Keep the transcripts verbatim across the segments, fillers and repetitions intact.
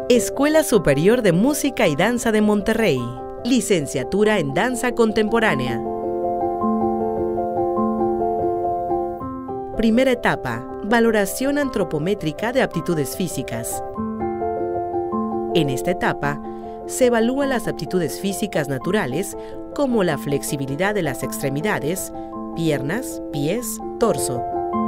Escuela Superior de Música y Danza de Monterrey. Licenciatura en Danza Contemporánea. Primera etapa: valoración antropométrica de aptitudes físicas. En esta etapa, se evalúan las aptitudes físicas naturales como la flexibilidad de las extremidades, piernas, pies, torso.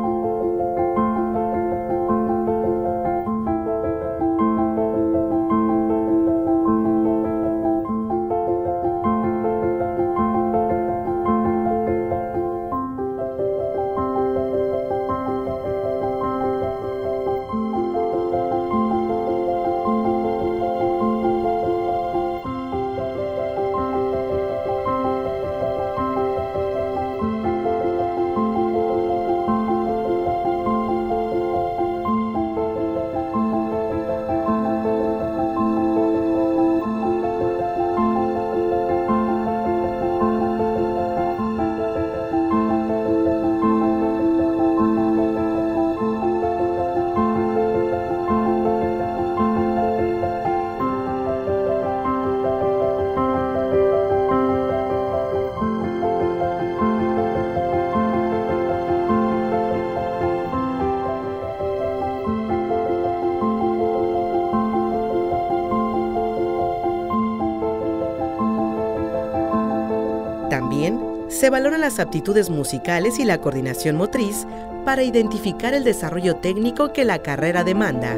También se valoran las aptitudes musicales y la coordinación motriz para identificar el desarrollo técnico que la carrera demanda.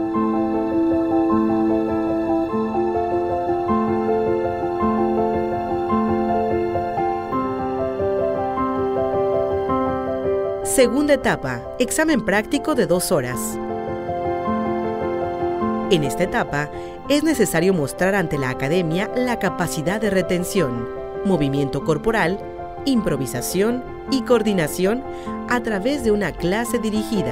Segunda etapa: examen práctico de dos horas. En esta etapa, es necesario mostrar ante la academia la capacidad de retención, movimiento corporal, improvisación y coordinación a través de una clase dirigida.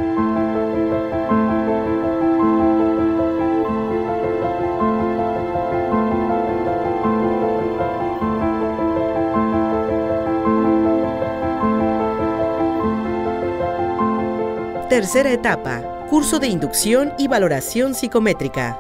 Tercera etapa: curso de inducción y valoración psicométrica.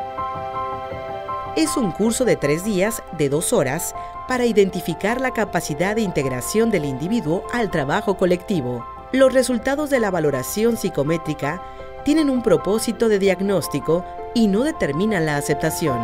Es un curso de tres días de dos horas para identificar la capacidad de integración del individuo al trabajo colectivo. Los resultados de la valoración psicométrica tienen un propósito de diagnóstico y no determinan la aceptación.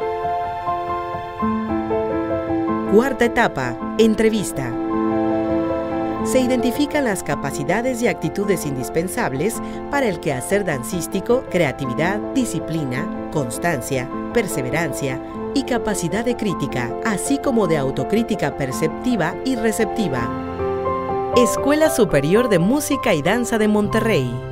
Cuarta etapa: entrevista. Se identifican las capacidades y actitudes indispensables para el quehacer dancístico, creatividad, disciplina, constancia, perseverancia y capacidad de crítica, así como de autocrítica perceptiva y receptiva. Escuela Superior de Música y Danza de Monterrey.